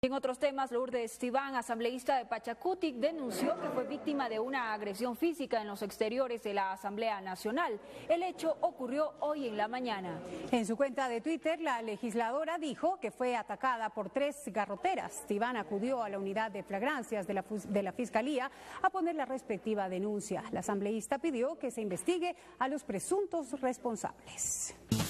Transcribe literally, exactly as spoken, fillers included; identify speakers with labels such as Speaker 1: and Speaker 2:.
Speaker 1: En otros temas, Lourdes Esteban, asambleísta de Pachacutic, denunció que fue víctima de una agresión física en los exteriores de la Asamblea Nacional. El hecho ocurrió hoy en la mañana.
Speaker 2: En su cuenta de Twitter, la legisladora dijo que fue atacada por tres garroteras. Esteban acudió a la unidad de flagrancias de la, de la Fiscalía a poner la respectiva denuncia. La asambleísta pidió que se investigue a los presuntos responsables.